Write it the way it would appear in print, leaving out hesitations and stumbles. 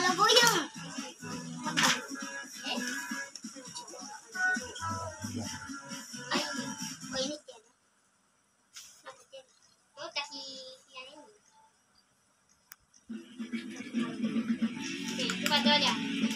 goyang. Ay, mainit yan. Oh, kasi yan yun. Okay, coba doon yan.